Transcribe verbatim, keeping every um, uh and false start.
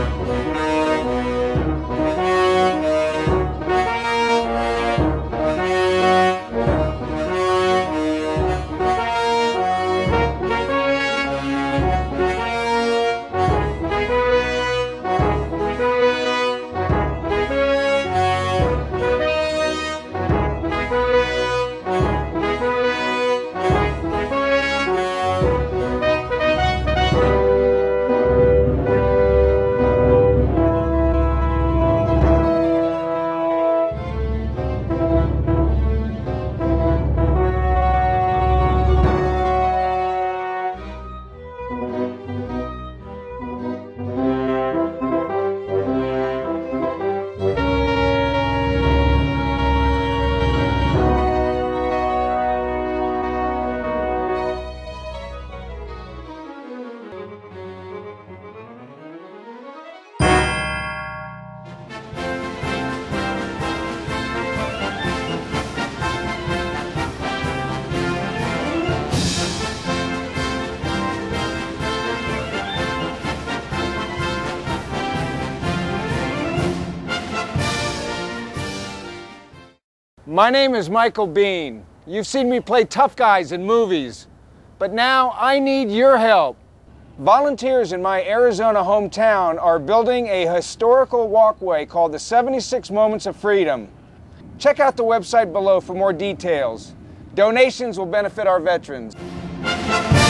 My name is Michael Bean. You've seen me play tough guys in movies, but now I need your help. Volunteers in my Arizona hometown are building a historical walkway called the seventy-six Moments of Freedom. Check out the website below for more details. Donations will benefit our veterans.